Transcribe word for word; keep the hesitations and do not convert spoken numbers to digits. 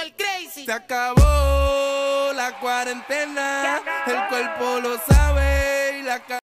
el crazy. Se acabó la cuarentena, el cuerpo lo sabe y la